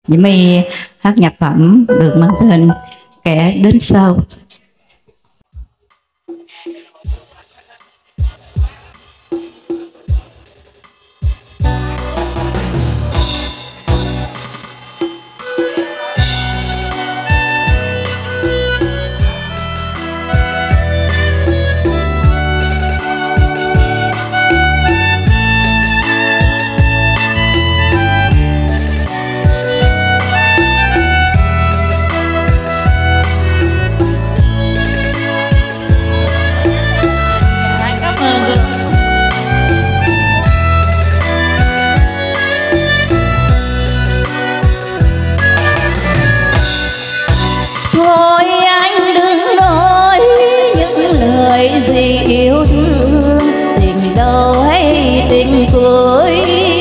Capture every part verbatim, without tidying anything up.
Diễm My hát nhạc phẩm được mang tên Kẻ Đến Sau. Thôi anh đừng nói những lời gì yêu thương, tình đầu hay tình cuối.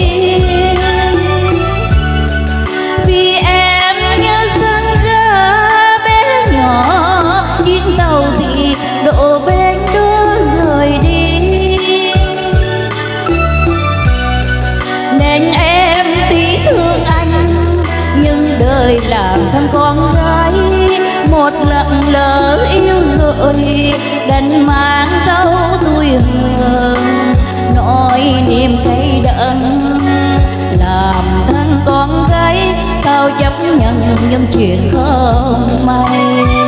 Vì em như sân ga bé nhỏ, chuyến tàu thì độ bên đó rời đi. Nên em tí thương anh, nhưng đời làm thằng con gái một lặng lỡ yêu rồi đành mang dấu tuổi hờn, nỗi niềm cay đắng làm thân con gái sao chấp nhận những chuyện không may.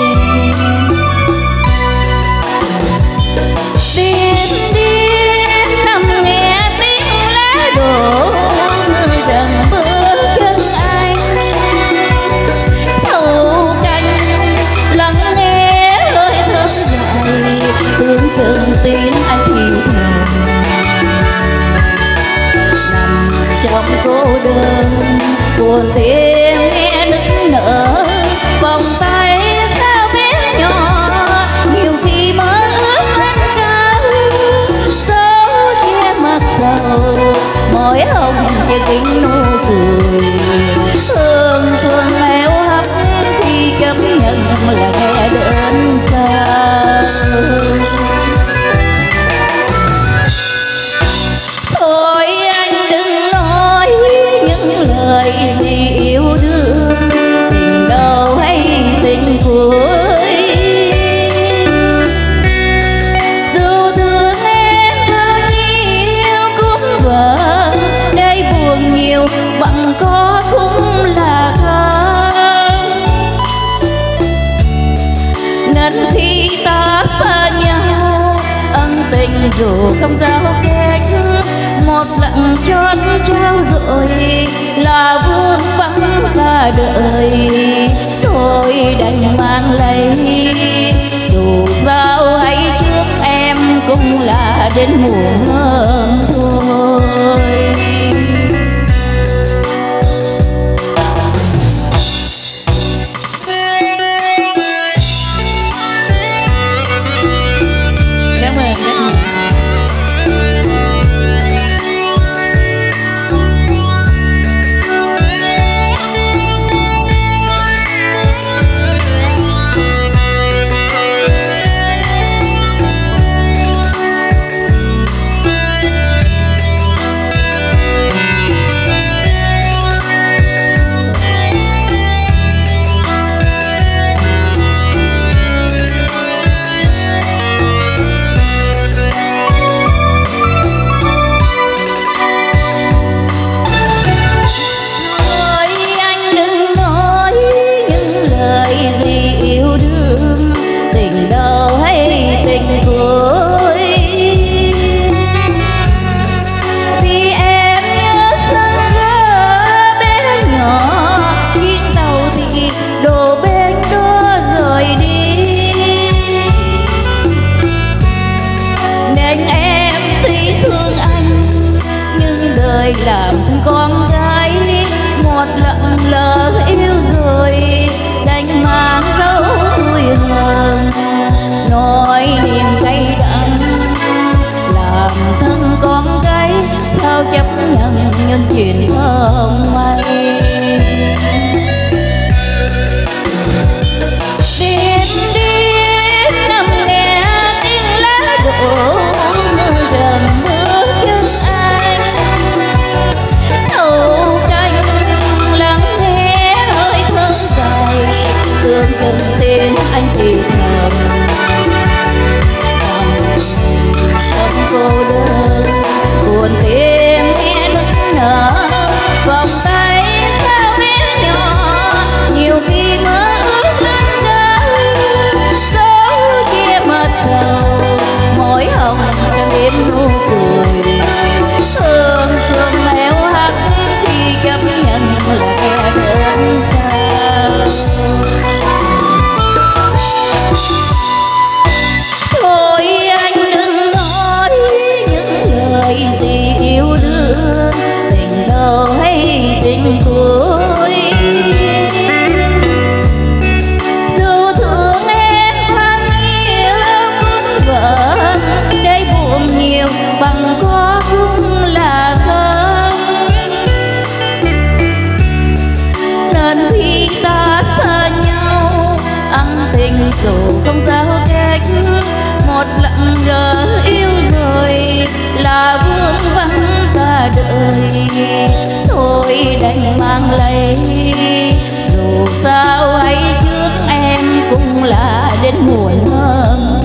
Điên điên nằm nghe tiếng lá đổ dần bước chân anh, thâu canh lắng nghe hơi thở dài tưởng chừng tin anh thì thầm. Nằm trong cô đơn buồn tiếng nghe nức nở, vòng tay sao bé nhỏ nhiều khi mơ ước anh cao, dấu che mặt sầu môi hồng che kín nụ cười. Thương thương eo hấp khi chấp nhận là kẻ đến sau. Thôi anh đừng nói những lời gì yêu đương, tình đầu hay tình cuối. Dù thương em bao nhiêu cũng vâng, đây buồn nhiều bằng có cũng là không. Nên khi ta xa nhau, ân tình dù không giao kết, một lần chót trao đổi là vương vắng cả đời. Thôi đành mang lấy, dù sao hay trước em cũng là đến muộn hơn thôi. Làm con gái một lần lỡ yêu rồi đành mang dấu tuổi hờn, nỗi niềm cay đắng làm thân con gái sao chấp nhận những chuyện không may. Điên điên nằm nghe tiếng lá đổ dần bước chân anh, thâu canh lắng nghe chừng tiếng anh thì thầm. Trong cô đơn buồn tim nghe nức nở, vòng tay sao biết nhỏ nhiều khi mơ ước lên cao. Số kia mất sầu môi hồng trong đêm nụ cười, thương thương léo hắt khi chấp nhận là kẻ đơn sao. Thôi anh đừng nói những lời gì yêu đương, tình đầu hay tình cuối. Dù thương em than yêu vun vỡ, đây buồn nhiều bằng có cũng là không. Lần khi ta xa nhau ân tình dù không giao cách, một lặng giờ yêu rồi là vương vấn cả đời. Thôi đành mang lấy, dù sao hay trước em cũng là đến muộn hơn.